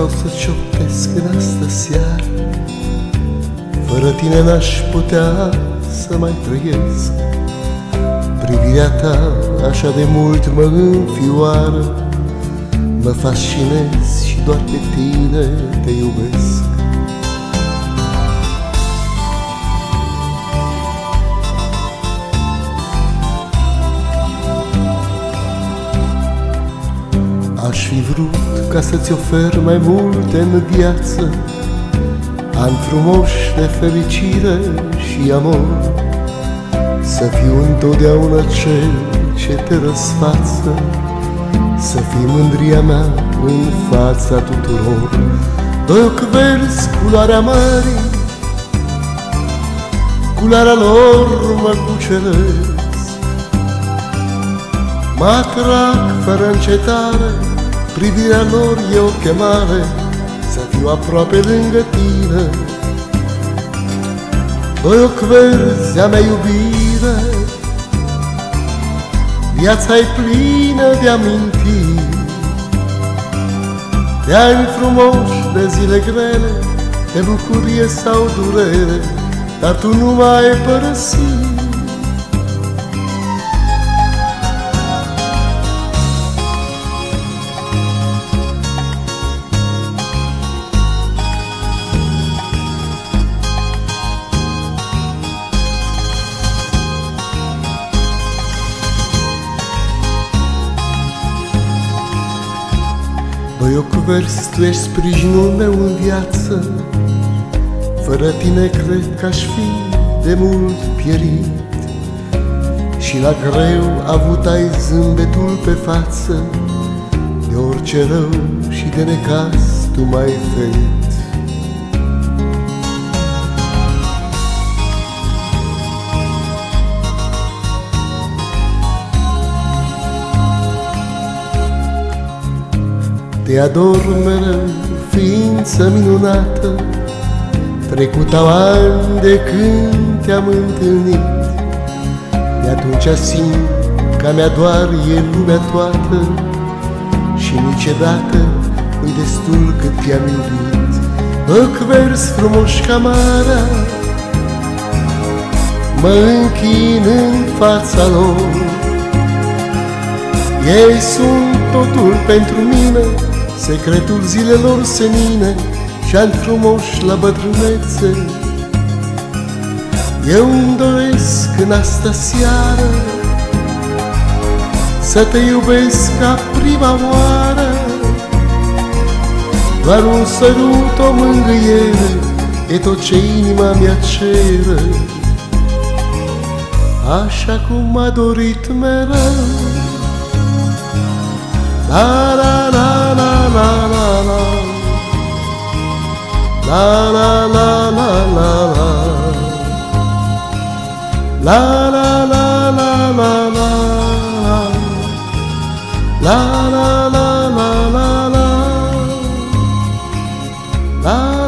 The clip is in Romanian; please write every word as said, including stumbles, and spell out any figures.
Sau să cioptesc în astă seară. Fără tine n-aș putea să mai trăiesc. Privirea ta așa de mult mă înfioară, mă fascinez și doar pe tine te iubesc. Aș fi vrut ca să-ți ofer mai multe în viață, ani frumoși de fericire și amor, să fiu întotdeauna cel ce te răsfață, să fii mândria mea în fața tuturor. Doi ochi verzi, culoarea mării, culoarea lor mă cuceresc, mă atrag fără încetare, privirea lor e o chemare să fiu aproape lângă tine. Doi ochi verzi, a mea iubire, viața-i plină de amintiri, de ani frumoși, de zile grele, de bucurie sau durere, dar tu nu m-ai părăsit. Doi ochi verzi, tu ești sprijinul meu în viață, fără tine cred că aș fi de mult pierit. Și la greu avut ai zâmbetul pe față, de orice rău și de necaz tu m-ai ferit. Te ador mereu, ființă minunată, trecutau ani de când te-am întâlnit. De atunci simt că a mea doar e lumea toată și niciodată nu-i destul cât te-am iubit. Ochi verzi frumoși ca marea, mă închin în fața lor. Ei sunt totul pentru mine, secretul zilelor senine și ani frumoși la bătrânețe. Eu îmi doresc în astă seară să te iubesc ca prima oară, doar un sărut, o mângâiere e tot ce inima mea cere, așa cum m-a dorit mereu. La la la la la la la, la la la la la la, la la la la la la, la la la la la la, la